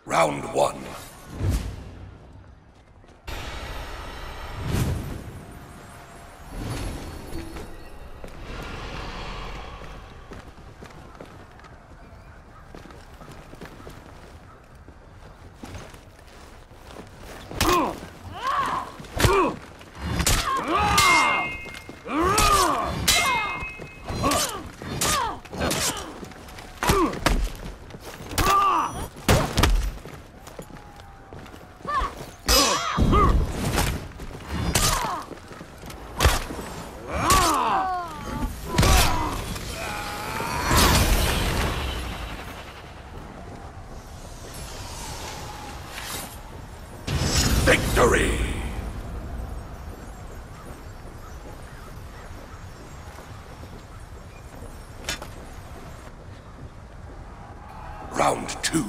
Round one. Victory! Round two.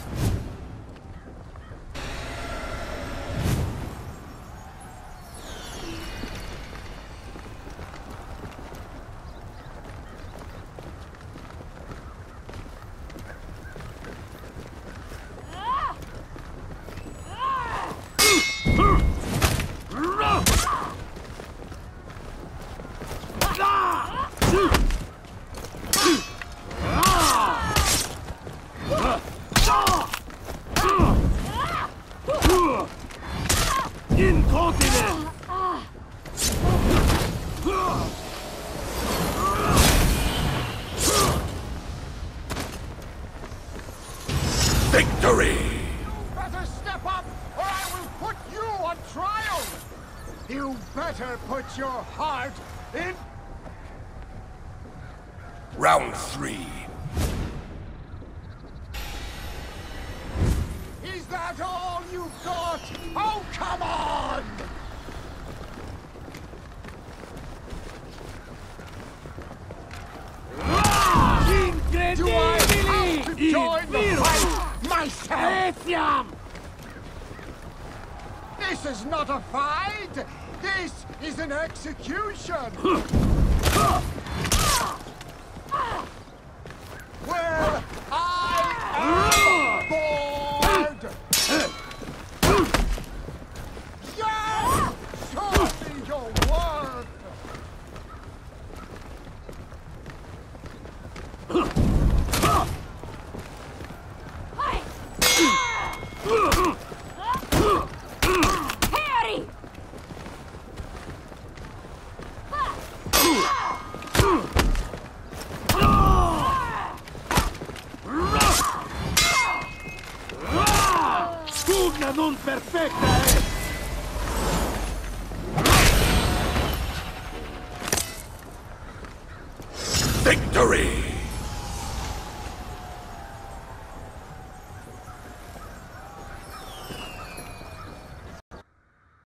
Incontinent! Victory! You better step up, or I will put you on trial! You better put your heart in... Round three. Is that all you've got? Oh, come on! Do I have to join the fight myself? This is not a fight! This is an execution! Well, I am bored! Yes! Show me your work! Harry! Pugna non perfetta, Victory!